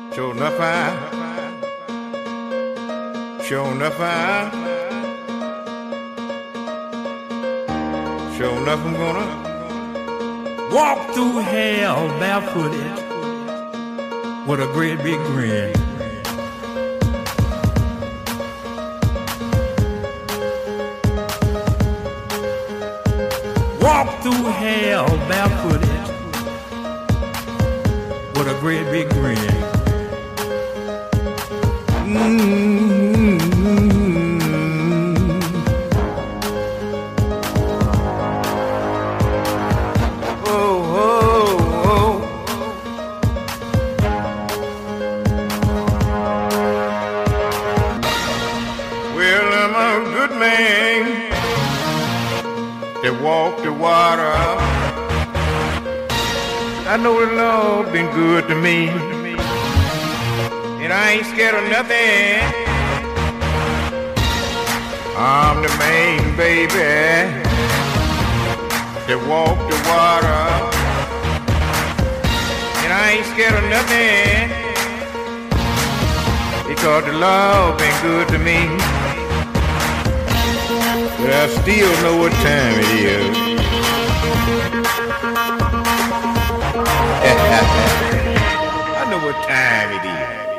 Sure enough, I'm gonna walk through hell barefooted with a great big grin. Walk through hell barefooted with a great big grin. Walk the water. I know the Lord been good to me, and I ain't scared of nothing. I'm the main baby that walk the water, and I ain't scared of nothing because the Lord been good to me. But I still know what time it is. I know what time it is.